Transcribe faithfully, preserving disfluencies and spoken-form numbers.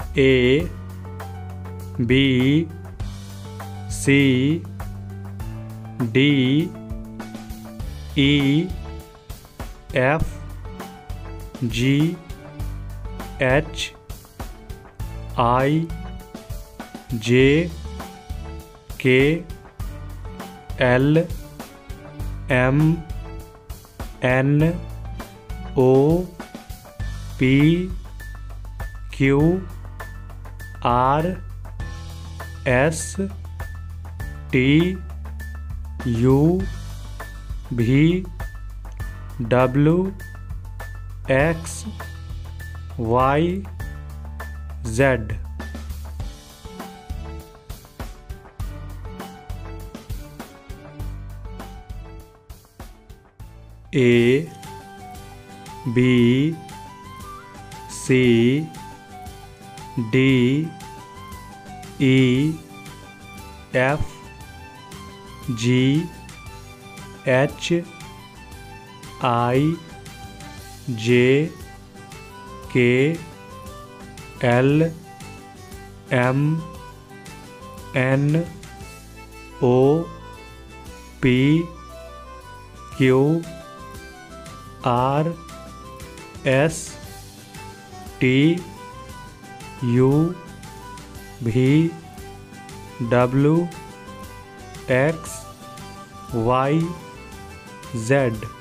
A B C D E F G H I J K L M N O P Q R S T U V W X Y Z। A B C D E F G H I J K L M N O P Q R S T U V W X Y Z।